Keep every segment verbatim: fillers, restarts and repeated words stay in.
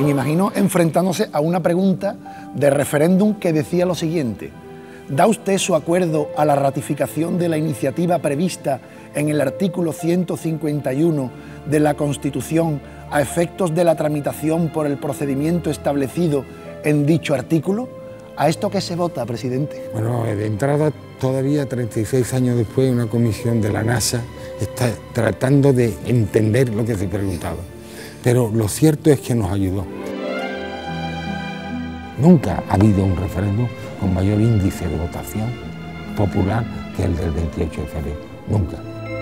Y me imagino enfrentándose a una pregunta de referéndum que decía lo siguiente: ¿da usted su acuerdo a la ratificación de la iniciativa prevista en el artículo ciento cincuenta y uno de la Constitución a efectos de la tramitación por el procedimiento establecido en dicho artículo? ¿A esto qué se vota, presidente? Bueno, de entrada, todavía treinta y seis años después, una comisión de la NASA está tratando de entender lo que se preguntaba. Pero lo cierto es que nos ayudó. Nunca ha habido un referéndum con mayor índice de votación popular que el del veintiocho de febrero. Nunca.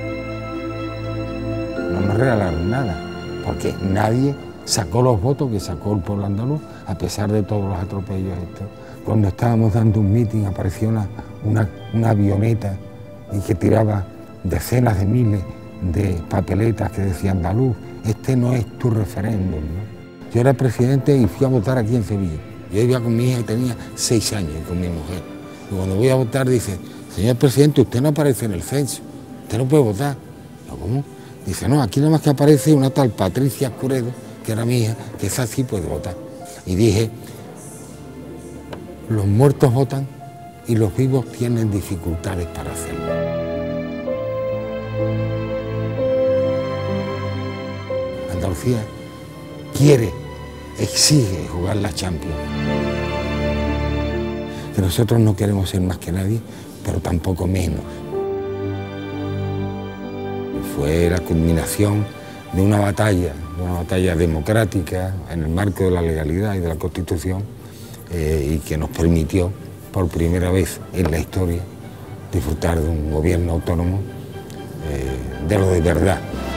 No nos regalaron nada, porque nadie sacó los votos que sacó el pueblo andaluz, a pesar de todos los atropellos estos. Cuando estábamos dando un mitin apareció una, una, una avioneta y que tiraba decenas de miles de papeletas que decía andaluz, este no es tu referéndum, ¿no? Yo era presidente y fui a votar aquí en Sevilla. Yo iba con mi hija y tenía seis años y con mi mujer. Y cuando voy a votar dice, señor presidente, usted no aparece en el censo, usted no puede votar. Yo, ¿cómo? Dice, no, aquí nada más que aparece una tal Patricia Escuredo, que era mi hija, que esa sí puede votar. Y dije, los muertos votan y los vivos tienen dificultades para hacerlo. Andalucía quiere, exige jugar la Champions. Que nosotros no queremos ser más que nadie, pero tampoco menos. Fue la culminación de una batalla, de una batalla democrática en el marco de la legalidad y de la Constitución, eh, y que nos permitió por primera vez en la historia disfrutar de un gobierno autónomo eh, de lo de verdad.